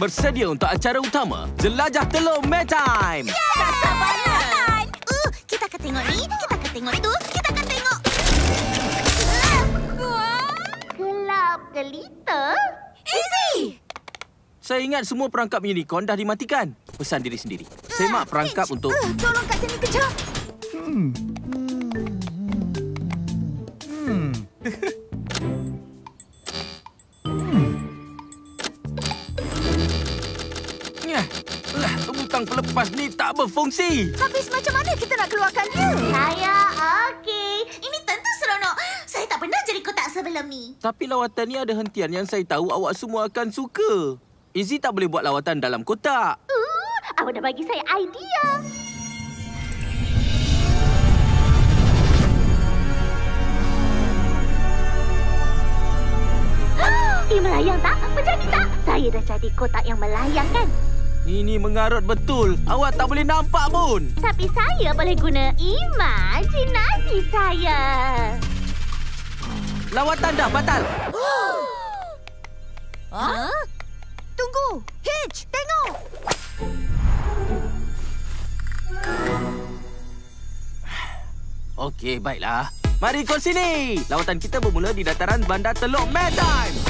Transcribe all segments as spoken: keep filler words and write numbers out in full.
bersedia untuk acara utama Jelajah Telur Maytime. Ya, tak sabarlah. Uh, kita akan tengok ni, kita akan tengok itu, kita akan tengok. Gelap gelita. Easy. Saya ingat semua perangkap unicorn dah dimatikan. Pesan diri sendiri. Semak perangkap uh, untuk... Uh, tolong kat sini kejap. Hmm. Hmm. Butang pelepas ni tak berfungsi. Habis macam mana kita nak keluarkan dia? Saya okey. Ini tentu seronok. Saya tak pernah jadi kotak sebelum ni. Tapi lawatan ni ada hentian yang saya tahu awak semua akan suka. Izzy tak boleh buat lawatan dalam kotak. Uh, awak dah bagi saya idea. Dia melayang tak? Menjadi tak? Saya dah jadi kotak yang melayang kan? Ini mengarut betul. Awak tak boleh nampak pun. Tapi saya boleh guna imajinasi saya. Lawatan dah batal. Ha? Tunggu. Hitch, tengok. Okey, baiklah. Mari kau sini. Lawatan kita bermula di dataran Bandar Teluk Maytime.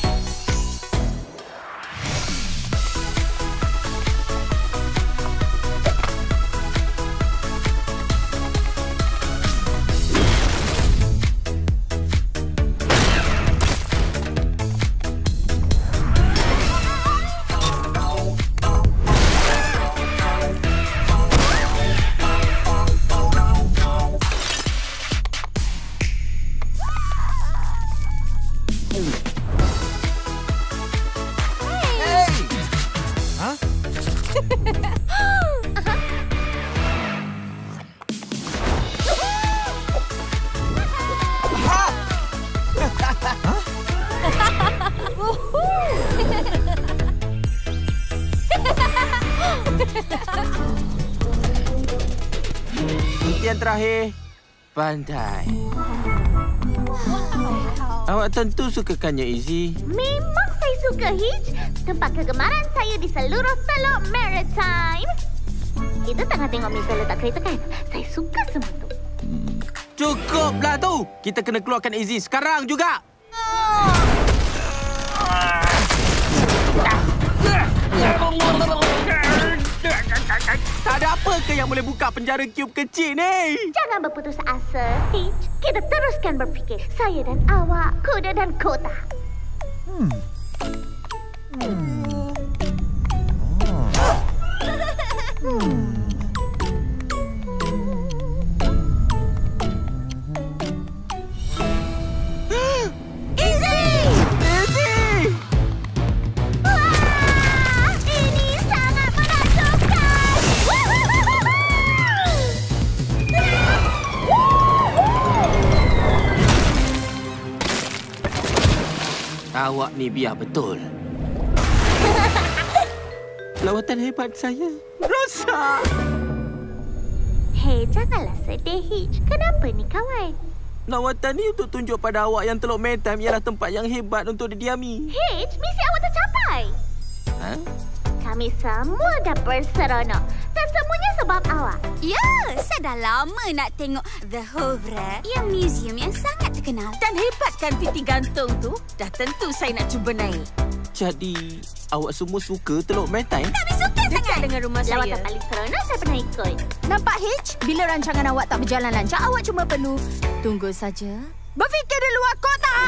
Yang terakhir, pandai. Awak tentu sukakannya, Izzy. Memang saya suka, Hitch. Tempat kegemaran saya di seluruh Teluk Maritime. Kita tengah tengok Mister letak kereta kan? Saya suka semua tu. Cukuplah tu. Kita kena keluarkan Izzy sekarang juga. Tak ada apa ke yang boleh buka penjara cube kecil ni? Jangan berputus asa, Hitch. Kita teruskan berfikir. Saya dan awak, kuda dan kota. Hmm. Hmm. Oh. Hmm. Awak ni biar betul. Lawatan hebat saya rosak. Hei, janganlah sedih, Hitch. Kenapa ni, kawan? Lawatan ni untuk tunjuk pada awak yang Teluk Maytime ialah tempat yang hebat untuk didiami. Hitch, misi awak tercapai. Ha? Kami semua dah berseronok. Dan semuanya sebab awak. Ya, saya dah lama nak tengok The Hovra, yang museum yang sangat terkenal. Dan hebat kan titik gantung tu? Dah tentu saya nak cuba naik. Jadi, awak semua suka Teluk Maytime? Kami suka sangat dengan rumah saya. Lawatan paling seronok saya pernah ikut. Nampak, Hitch? Bila rancangan awak tak berjalan lancar, awak cuma perlu tunggu saja. Berfikir di luar kotak.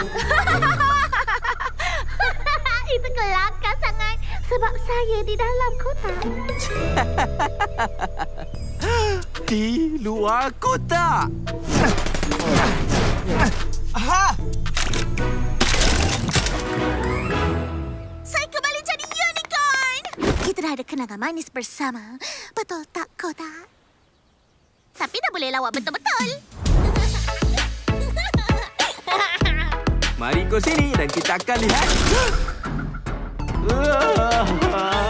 Itu kelakar sangat. Sebab saya di dalam kotak. Di luar kotak. Aha! Saya kembali jadi unicorn. Kita dah ada kenangan manis bersama. Betul tak, kotak? Tapi dah boleh lawak betul-betul. Mari kau sini dan kita akan lihat.